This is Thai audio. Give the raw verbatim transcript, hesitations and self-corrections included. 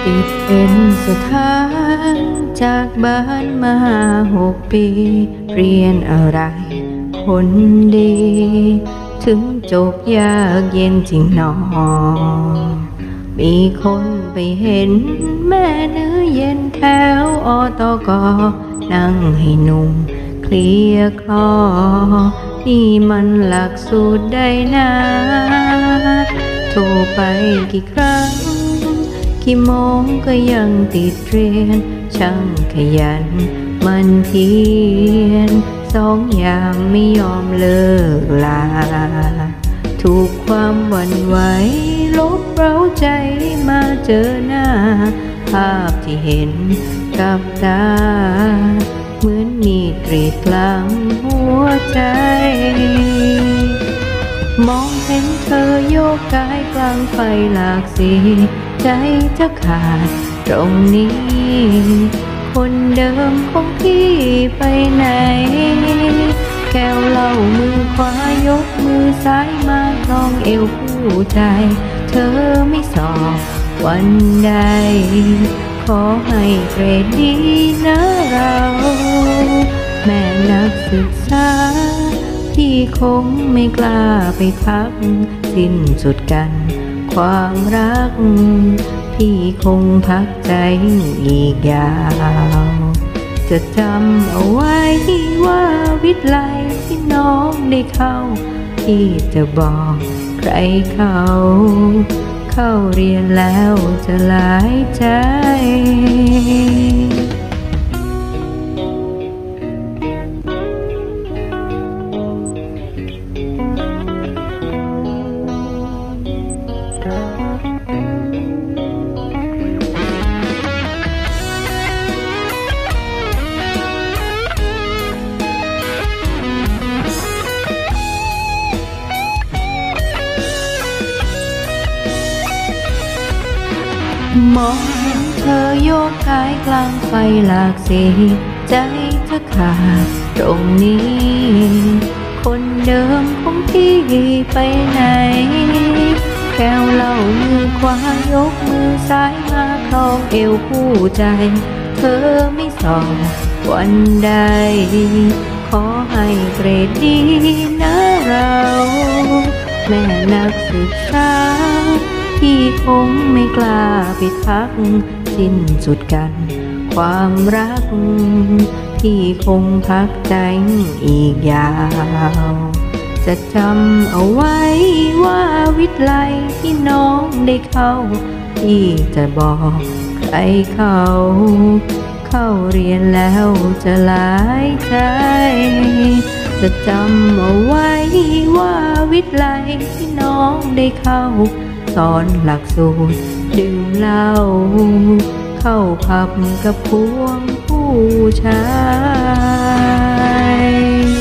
ติดเป็นสถานจากบ้านมาหกปีเรียนอะไรคนดีถึงจบยากเย็นจริงหนอมีคนไปเห็นแม่เนื้อเย็นแถวอตกนั่งให้หนุ่มเคลียร์คลอนี่มันหลักสูตรได้นะโทรไปกี่ครั้งกี่โมงก็ยังติดเรียนช่างขยันมันเพียรสองอย่างไม่ยอมเลิกลาถูกความหวั่นไหวลบเร้าใจมาเจอหน้าภาพที่เห็นกับตาเหมือนมีกรีดกลางหัวใจมองเห็นเธอโยกกายกลางไฟหลากสีใจจะขาดตรงนี้คนเดิมของพี่ไปไหนแก้วเหล้ามือขวายกมือซ้ายมาคล้องเอวผู้ใจเธอไม่สอบวันใดขอให้เกรดดีนะเราแม่นักศึกษาพี่คงไม่กล้าไปทักสิ้นสุดกันความรักพี่คงพักใจอีกยาวจะจำเอาไว้ว่าวิทย์ไลที่น้องได้เข้าพี่จะบอกใครเขาเข้าเรียนแล้วจะหลายใจมองเห็นเธอโยกกายกลางไฟหลากสีใจจะขาดตรงนี้คนเดิมของพี่ไปไหนแก้วเหล้ามือขวายกมือซ้ายมาคล้องเอวผู้ใจเธอไม่สอบวันใดขอให้เกรดดีนะเราแม่นักศึกษาพี่คงไม่กล้าไปทักสิ้นสุดกันความรักพี่คงพักใจอีกยาวจะจำเอาไว้ว่าวิทย์ไลที่น้องได้เข้าพี่จะบอกใครเขาเข้าเรียนแล้วจะหลายใจจะจำเอาไว้ว่าวิทย์ไลที่น้องได้เข้าสอนหลักสูตรดื่มเหล้าเข้าผับกับพวงผู้ชาย